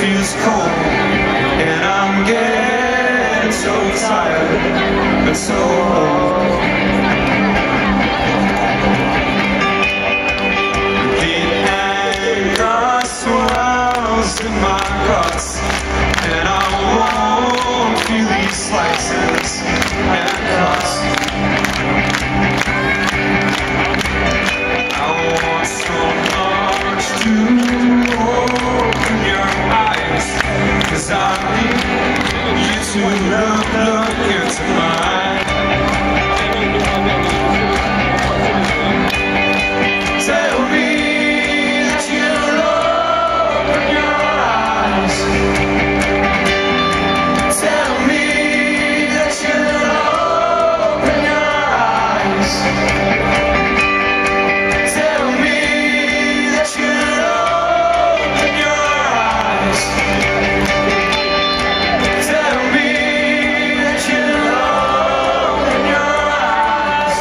feels cold, and I'm getting so tired and so old. The anger swells in my guts, and I won't feel these slices and cuts. I want so much to open your eyes, 'cause I need you to look into mine. Tell me that you'll open your eyes. Tell me that you'll open your eyes. Tell me that you'll open your eyes. Tell me that you'll open your eyes.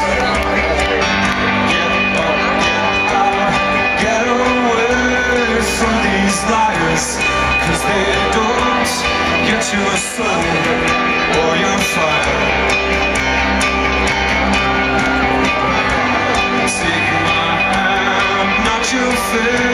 Get away from these liars, 'cause they don't get your soul or your fire. Take my hand, not your face.